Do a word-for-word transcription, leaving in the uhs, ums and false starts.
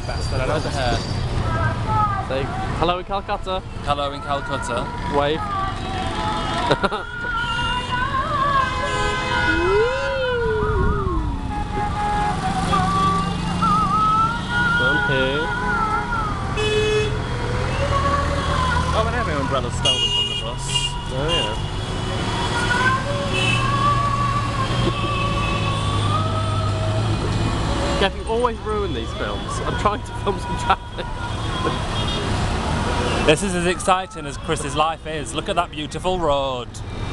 bastard, I know the hair. Say, hello in Calcutta. Hello in Calcutta. Wave. Down here. Oh, and every umbrella's stolen from the bus. Oh yeah. Gav, you always ruin these films. I'm trying to film some traffic. This is as exciting as Chris's life is. Look at that beautiful road.